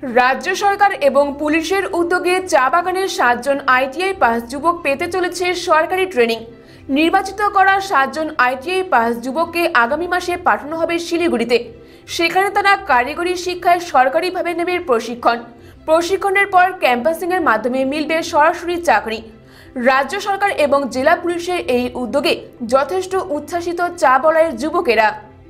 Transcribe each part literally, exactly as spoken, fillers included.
राज्य सरकार एवं पुलिशेर उद्योगे चा बागानेर सात जन आईटीआई पास युवक पेते चलेছে सरकारी ट्रेनिंग। निर्वाचित करा सात जन आईटीआई पास युवकके आगामी मासे पाठानो होबे शिलिगुड़ीते। सेखाने तारा कारिगरी शिक्षाय सरकारीभावे नेবে प्रशिक्षण। प्रशिक्षणের পর ক্যাম্পাসিংয়ের মাধ্যমে মিলবে সরাসরি চাকরি। राज्य सरकार एवं जिला पुलिशेर এই উদ্যোগে যথেষ্ট উচ্ছ্বাসিত চা বলায়ের যুবকেরা।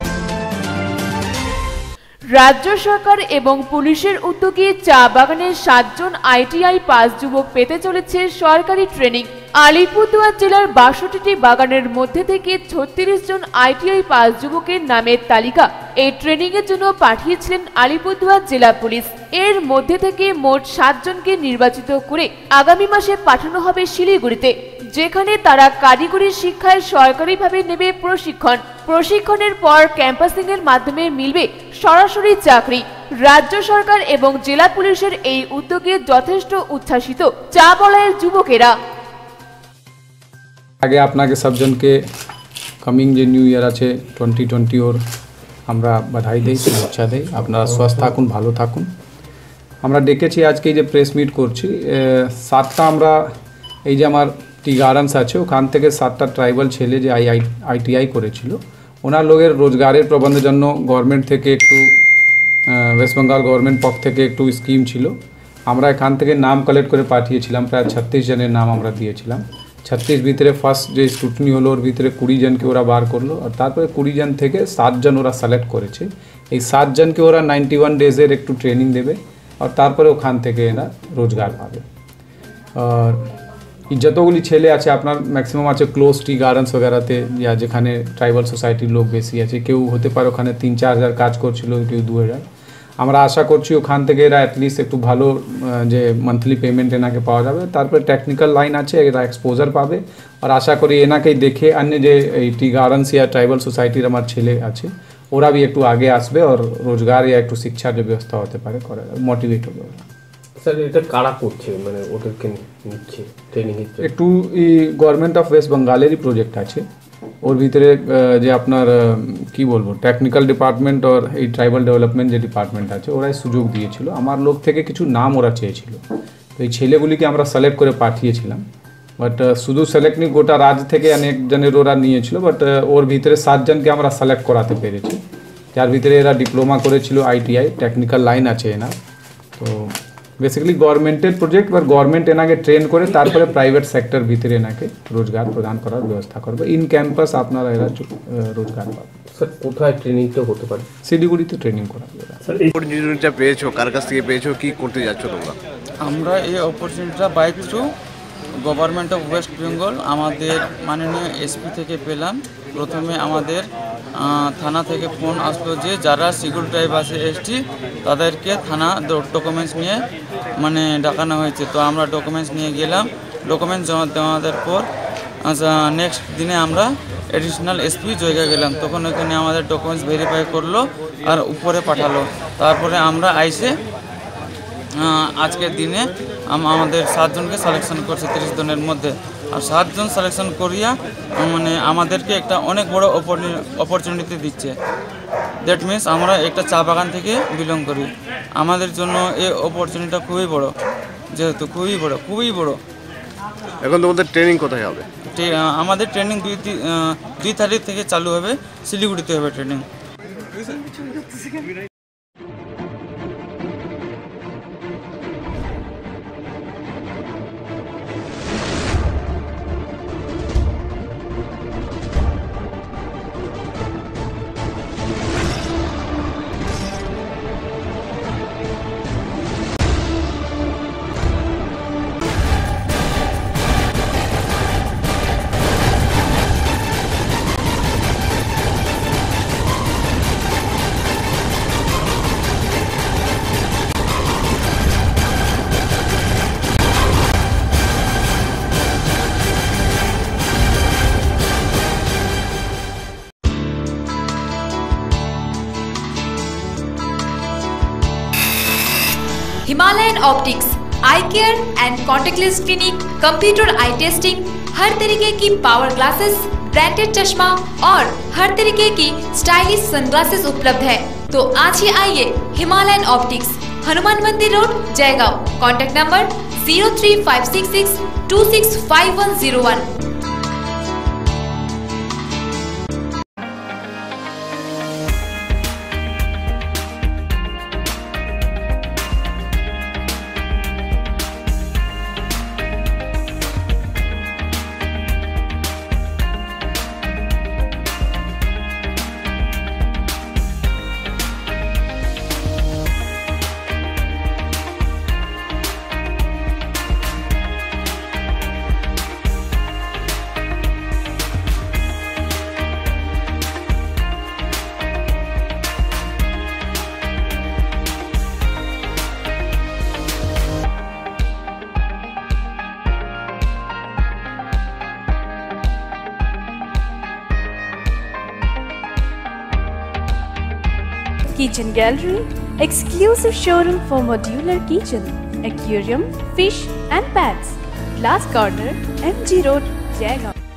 राज्य सरकार एवं पुलिशेर उद्योगे चा बागानेर सात जन आईटीआई पास युवक पेते चलेছে सरकारी ट्रेनिंग। आलिपुरदुआर जिलार बाषट्टी बागानेर मध्य थेके छत्तीस जन आईटीआई पास युवकेर नामेर तालिका এই ট্রেনিংয়ের জন্য পাঠিয়েছিলেন আলিপুরদুয়ার জেলা পুলিশ। এর মধ্যে থেকে মোট সাত জনকে নির্বাচিত করে আগামী মাসে পাঠানো হবে শিলিগুড়িতে, যেখানে তারা কারিগরি শিক্ষায় সরকারিভাবে নেবে প্রশিক্ষণ। প্রশিক্ষণের পর ক্যাম্পাসিংয়ের মাধ্যমে মিলবে সরাসরি চাকরি। রাজ্য সরকার এবং জেলা পুলিশের এই উদ্যোগে যথেষ্ট উচ্ছ্বাসিত চা বলায়ের যুবকেরা। আগে আপনাকে সবজনকে কামিং যে নিউ ইয়ার আছে টোয়েন্টি টোয়েন্টি ওর আমরা বাধাই দেই, শুভেচ্ছা দেই। আপনারা সুস্থ থাকুন, ভালো থাকুন। আমরা ডেকেছি আজকে এই যে প্রেস মিট করছি, সাতটা আমরা এই যে আমার টি গার্ডেন্স আছে ওখান থেকে সাতটা ট্রাইবাল ছেলে যে আই আইটিআই করেছিল ওনার লোকের রোজগারের প্রবন্ধের জন্য গভর্নমেন্ট থেকে একটু ওয়েস্ট বেঙ্গল গভর্নমেন্ট পক্ষ থেকে একটু স্কিম ছিল। আমরা এখান থেকে নাম কালেক্ট করে পাঠিয়েছিলাম, প্রায় ছত্রিশ জনের নাম আমরা দিয়েছিলাম। ছত্রিশ ভিতরে ফার্স্ট যে স্ক্রুটিনি হলো ওর ভিতরে কুড়ি জনকে ওরা বার করলো, আর তারপরে কুড়ি জন থেকে সাত জন ওরা সিলেক্ট করেছে। এই সাত জনকে ওরা নাইনটি ওয়ান ডেজের একটু ট্রেনিং দেবে, আর তারপরে ওখান থেকে এরা রোজগার পাবে। আর যতগুলি ছেলে আছে আপনার ম্যাক্সিমাম আছে ক্লোজ টি গার্ডেন্স वगैरहতে, या যেখানে ট্রাইবাল সোসাইটির লোক বেশি আছে। কেউ হতে পারে ওখানে তিন চার হাজার কাজ করছিল, কেউ দু হাজার। আমরা আশা করছি ওখান থেকে এরা অ্যাটলিস্ট একটু ভালো যে মান্থলি পেমেন্ট এনাকে পাওয়া যাবে। তারপরে টেকনিক্যাল লাইন আছে, এরা এক্সপোজার পাবে। আর আশা করি এনাকেই দেখে অন্য যে এই টি গার্ডেন্স या ট্রাইবাল সোসাইটির আমার ছেলে আছে ওরা भी একটু আগে আসবে, আর রোজগার या একটু শিক্ষার যে ব্যবস্থা হতে পারে করে মোটিভেট হবে। স্যার এটা কারা করছে, মানে ওদেরকে নিচ্ছে ট্রেনিং দিচ্ছে? একটু এই গভর্নমেন্ট অফ ওয়েস্ট বেঙ্গলেরই প্রজেক্ট আছে, ওর ভিতরে যে আপনার কি বলবো টেকনিক্যাল ডিপার্টমেন্ট আর এই ট্রাইবাল ডেভেলপমেন্ট যে ডিপার্টমেন্ট আছে ওরাই সুযোগ দিয়েছিল। আমার লোক থেকে কিছু নাম ওরা চেয়েছিল, তো এই ছেলেগুলিকে আমরা সিলেক্ট করে পাঠিয়েছিলাম। বাট শুধু সিলেক্ট নি, গোটা রাজ্য থেকে অনেক জনের ওরা নিয়েছিল, বাট ওর ভিতরে সাত জনকে আমরা সিলেক্ট করাতে পেরেছি, যার ভিতরে এরা ডিপ্লোমা করেছিল আইটিআই, টেকনিক্যাল লাইন আছে এনা। তো বেসিক্যালি গভর্নমেন্টের প্রজেক্ট, বা গভর্নমেন্ট এনাকে ট্রেন করে তারপরে প্রাইভেট সেক্টর ভিতরে এনাকে রোজগার প্রদান করার ব্যবস্থা করবে। ইন ক্যাম্পাস আপনারা এরা রোজগার পাবে। স্যার কোথায় ট্রেনিংটা হতে পারে? শিলিগুড়িতে ট্রেনিং করা হবে। স্যার এই অপরচুনিটিটা পেয়েছো, কার কাছ থেকে পেয়েছো, কি করতে যাচ্ছ তোমরা? আমরা এই অপরচুনিটিটা by through government of West Bengal আমাদের মাননীয় এসপি থেকে পেলাম। প্রথমে আমাদের থানা থেকে ফোন আসলো যে যারা শিডিউল ট্রাইব আছে এসটি তাদেরকে থানা ডকুমেন্টস নিয়ে মানে ডাকানো হয়েছে। তো আমরা ডকুমেন্টস নিয়ে গেলাম, ডকুমেন্টস জমা দেওয়ার পর নেক্সট দিনে আমরা এডিশনাল এসপি জায়গা গেলাম, তখন ওখানে আমাদের ডকুমেন্টস ভেরিফাই করলো আর উপরে পাঠালো। তারপরে আমরা আইসে আজকের দিনে আমাদের সাতজনকে সিলেকশন করছে তিরিশ জনের মধ্যে। আর সাতজন সিলেকশন করিয়া মানে আমাদেরকে একটা অনেক বড় অপরচুনিটি দিচ্ছে। দ্যাট মিনস আমরা একটা চা বাগান থেকে বিলং করি, আমাদের জন্য এই অপরচুনিটিটা খুবই বড়, যেহেতু খুবই বড় খুবই বড়। এখন তোমাদের ট্রেনিং কোথায় হবে? আমাদের ট্রেনিং দুই দুই তারিখ থেকে চালু হবে, শিলিগুড়িতে হবে training. Himalayan optics eye care and contactless clinic, computer eye testing, हर तरीके की पावर ग्लासेस, ब्रांडेड चश्मा और हर तरीके की स्टाइलिश सनग्लासेस उपलब्ध है। तो आज ही आइए Himalayan optics, Hanuman Mandir road, Jaigaon. Contact number zero three five six six two six five one zero one. Kitchen Gallery, exclusive showroom for modular kitchen, aquarium, fish and pets. Glass Corner, M G Road, Jaigaon.